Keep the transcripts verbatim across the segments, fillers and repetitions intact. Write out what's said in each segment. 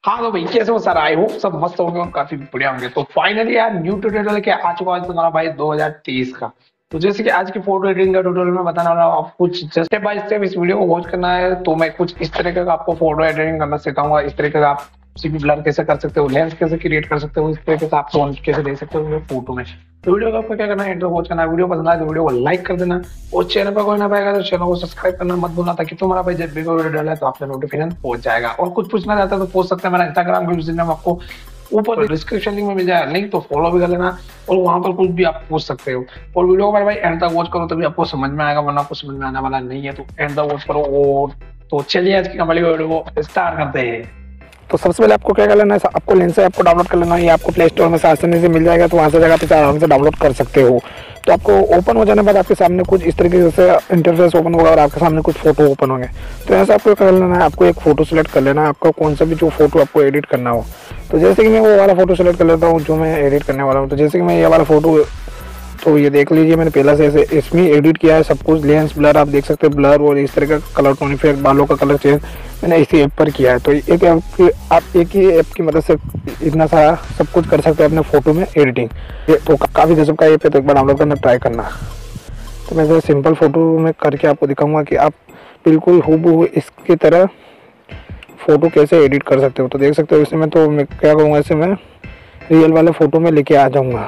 हाँ तो भाई कैसे हो सर। आई होप सब मस्त होंगे और काफी बढ़िया होंगे। तो फाइनली यार न्यू ट्यूटोरियल के आ चुका है आज तुम्हारा भाई दो हज़ार तेईस का। तो जैसे कि आज की फोटो एडिटिंग का ट्यूटोरियल में बताने वाला हूँ, आप कुछ स्टेप बाय स्टेप इस वीडियो को वॉच करना है। तो मैं कुछ इस तरीके का आपको फोटो एडिटिंग करना सिखाऊंगा। इस तरीके का आप किसी भी ब्लर कैसे कर सकते हो, लेंस कैसे क्रिएट कर सकते हो, इस तरीके से आप टोन कैसे दे सकते हो फोटो में। तो वीडियो को आपको क्या करना है, एंटर वॉच करना है। वीडियो पसंद आए तो वीडियो को लाइक कर देना और चैनल पर कोई ना पाएगा तो चैनल को सब्सक्राइब करना मत भूलना, ताकि तुम्हारा भाई जब भी कोई वीडियो डाला है तो आपका नोटिफिकेशन पहुंच जाएगा। और कुछ पूछना चाहता है तो पूछ सकते हैं। मेरा इंस्टाग्राम का यूजर नेम आपको ऊपर डिस्क्रिप्शन लिंक में मिल जाएगा लिंक, तो फॉलो भी कर लेना और वहां पर कुछ भी आप पूछ सकते हो। और वीडियो को मेरे भाई एंड तक वॉच करो तभी आपको समझ में आएगा, वरना आपको समझ में आने वाला नहीं है। तो एंड तक वॉच करो। और तो चलिए आज की हमारी वीडियो को स्टार्ट करते हैं। तो सबसे पहले आपको क्या कर लेना है, आपको लेंस ऐप को डाउनलोड कर लेना है। ये आपको प्ले स्टोर में आसानी से मिल जाएगा, तो वहाँ से जगह पे आराम से डाउनलोड कर सकते हो। तो आपको ओपन हो जाने के बाद आपके सामने कुछ इस तरीके से इंटरफेस ओपन होगा और आपके सामने कुछ फोटो ओपन होंगे। तो ऐसा आपको कर लेना है, आपको एक फोटो सेलेक्ट कर लेना है, आपका कौन सा भी जो फोटो आपको एडिट करना हो। तो जैसे कि मैं वो वाला फोटो सेलेक्ट कर लेता हूँ जो मैं एडिट करने वाला हूँ। तो जैसे कि मैं ये वाला फोटो, तो ये देख लीजिए मैंने पहला से ऐसे इसमें एडिट किया है सब कुछ। लेंस ब्लर आप देख सकते हैं, ब्लर और इस तरह का कलर टोन इफेक्ट, बालों का कलर चेंज मैंने इसी ऐप पर किया है। तो एक ऐप की आप एक ही ऐप की मदद से इतना सारा सब कुछ कर सकते हैं अपने फोटो में एडिटिंग। ये तो काफ़ी गजब का ऐप है, तो एक बार डाउनलोड करना ट्राई करना। तो मैं जैसे सिंपल फोटो में करके आपको दिखाऊंगा कि आप बिल्कुल हूबहू इसकी तरह फ़ोटो कैसे एडिट कर सकते हो। तो देख सकते हो इसे मैं तो मैं क्या करूँगा, इसे मैं रियल वाले फ़ोटो में लेके आ जाऊँगा।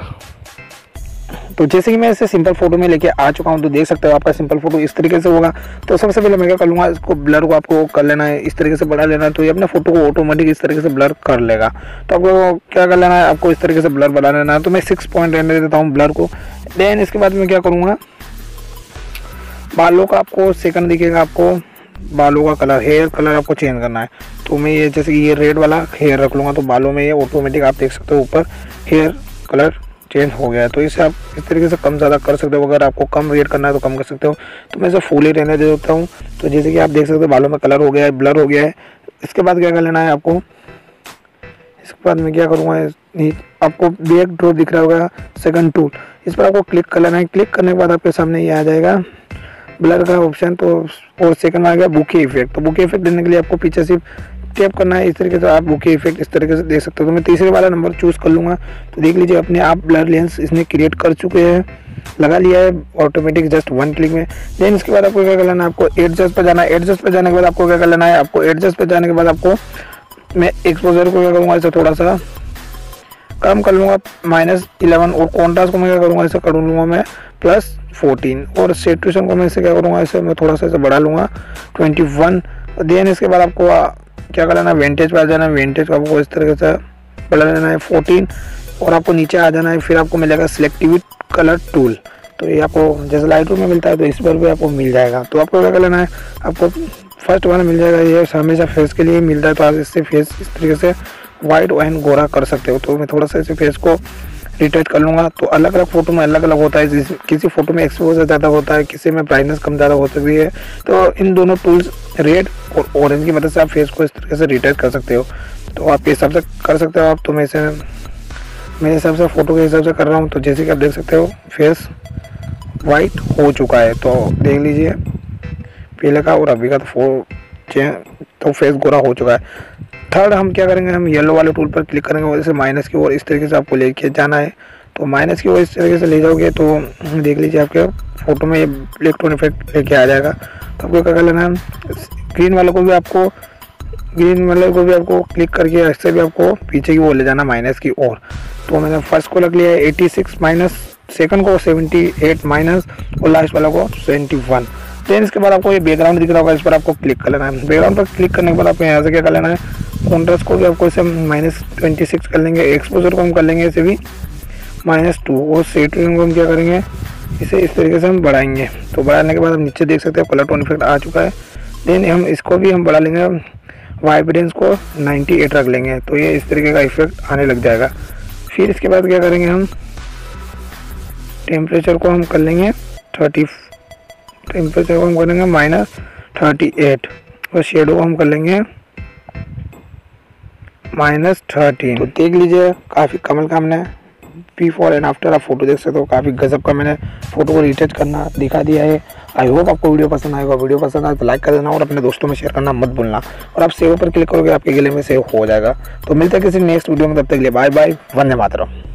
तो जैसे कि मैं इसे सिंपल फोटो में लेके आ चुका हूं, तो देख सकते हो आपका सिंपल फोटो इस तरीके से होगा। तो सबसे पहले मैं क्या कर लूँगा, इसको ब्लर को आपको कर लेना है, इस तरीके से बढ़ा लेना है। तो ये अपने फोटो को ऑटोमेटिक इस तरीके से ब्लर कर लेगा। तो आपको क्या कर लेना है, आपको इस तरीके से ब्लर बढ़ा लेना है। तो मैं सिक्स पॉइंट रहने देता हूँ ब्लर को। देन इसके बाद मैं क्या करूँगा, बालों का आपको सेकंड दिखेगा, आपको बालों का कलर, हेयर कलर आपको चेंज करना है। तो मैं ये जैसे कि ये रेड वाला हेयर रख लूँगा, तो बालों में ये ऑटोमेटिक आप देख सकते हो ऊपर हेयर कलर चेंज हो गया है। तो इसे आप इस तरीके से कम ज़्यादा कर सकते हो। अगर आपको कम रेड करना है तो कम कर सकते हो। तो मैं इसे फुल ही रहने दे देता हूँ। तो जैसे कि आप देख सकते हो बालों में कलर हो गया है, ब्लर हो गया है। इसके बाद क्या कर लेना है आपको, इसके बाद मैं क्या करूँगा, आपको बैक ड्रॉ दिख रहा होगा सेकंड टूल, इस पर आपको क्लिक कर लेना है। क्लिक करने के बाद आपके सामने ये आ जाएगा ब्लर का ऑप्शन। तो और सेकंड आ गया बुके इफेक्ट। तो बुके इफेक्ट देने के लिए आपको पीछे सिर्फ टैप करना है, इस तरीके से आप बुके इफेक्ट इस तरीके से दे सकते हो। तो मैं तीसरे वाला नंबर चूज़ कर लूँगा। तो देख लीजिए अपने आप ब्लर लेंस इसने क्रिएट कर चुके हैं, लगा लिया है ऑटोमेटिक जस्ट वन क्लिक में। देन इसके बाद आपको क्या कर लेना है, आपको एडजस्ट पर जाना है। एडजस्ट पर जाने के बाद आपको क्या कर लेना है, आपको एडजस्ट पर जाने के बाद आपको मैं एक्सपोजर को क्या करूँगा, इसे थोड़ा सा कम कर लूँगा, माइनस इलेवन। और कॉन्ट्रास्ट को मैं क्या करूँगा, इसे कर लूँगा मैं प्लस फोर्टीन। और सेचुरेशन को मैं इसे क्या करूँगा, इसे मैं थोड़ा सा इसे बढ़ा लूँगा ट्वेंटी वन। देन इसके बाद आपको क्या कर लेना है, वेंटेज पर आ जाना है। वेंटेज को आपको इस तरीके से बढ़ा लेना है फोर्टीन। और आपको नीचे आ जाना है, फिर आपको मिलेगा सिलेक्टिव कलर टूल। तो ये आपको जैसे लाइट रूम में मिलता है तो इस पर भी आपको मिल जाएगा। तो आपको क्या कर लेना है, आपको फर्स्ट वाला मिल जाएगा, ये हमेशा फेस के लिए मिलता है। तो आप इससे फेस इस तरीके से वाइट एंड गोरा कर सकते हो। तो मैं थोड़ा सा इसे फेस को रिटच कर लूँगा। तो अलग अलग फोटो में अलग अलग होता है, किसी फोटो में एक्सपोजर ज़्यादा होता है, किसी में ब्राइटनेस कम ज़्यादा होती भी है। तो इन दोनों टूल्स रेड और ऑरेंज की मदद से आप फेस को इस तरीके से रिटच कर सकते हो। तो आपके हिसाब से कर सकते हो आप। तो मैं इसे मेरे हिसाब से फ़ोटो के हिसाब से कर रहा हूँ। तो जैसे कि आप देख सकते हो फेस वाइट हो चुका है। तो देख लीजिए पहले का और अभी का तो फो तो फेस गोरा हो चुका है। थर्ड हम क्या करेंगे, हम येलो वाले टूल पर क्लिक करेंगे और इसे माइनस की ओर इस तरीके से आपको लेके जाना है। तो माइनस की ओर इस तरीके से ले जाओगे तो देख लीजिए आपके फोटो में ये ब्लैक टोन इफेक्ट लेके आ जाएगा। तो आपको क्या कर लेना है, ग्रीन वाले को भी आपको ग्रीन वाले को भी आपको क्लिक करके ऐसे भी आपको पीछे की ओर ले जाना माइनस की ओर। तो मैंने फर्स्ट को रख लिया है एटी सिक्स माइनस, सेकंड को सेवेंटी एट माइनस और लास्ट वाला को सेवेंटी वन। देन इसके बाद आपको ये बैकग्राउंड दिख रहा होगा, इस पर आपको क्लिक कर लेना है। बैकग्राउंड पर क्लिक करने के बाद आपको यहाँ से क्या कर लेना है, कॉन्ट्रास्ट को भी आपको इसे माइनस ट्वेंटी सिक्स कर लेंगे। एक्सपोजर को हम कर लेंगे इसे भी माइनस टू। और सेचुरेशन को हम क्या करेंगे, इसे इस तरीके से हम बढ़ाएंगे। तो बढ़ाने के बाद हम नीचे देख सकते हैं कलर टोन इफेक्ट आ चुका है। देन हम इसको भी हम बढ़ा लेंगे, वाइब्रेंस को नाइन्टी एट रख लेंगे। तो ये इस तरीके का इफेक्ट आने लग जाएगा। फिर इसके बाद क्या करेंगे, हम टेम्परेचर को हम कर लेंगे थर्टी टेम्परेचर को हम करेंगे माइनस थर्टी एट। और शेडो को हम कर लेंगे माइनस थर्टीन। तो देख लीजिए काफ़ी कमल का हमने बिफोर एंड आफ्टर आप फोटो देख सकते हो। काफ़ी गजब का मैंने फोटो को रिटच करना दिखा दिया है। आई होप आपको वीडियो पसंद आएगा। वीडियो पसंद आए तो लाइक कर देना और अपने दोस्तों में शेयर करना मत भूलना। और आप सेव पर क्लिक करोगे आपके गले में सेव हो जाएगा। तो मिलते हैं किसी नेक्स्ट वीडियो में, तब तक के लिए बाय बाय, वंदे मातरम।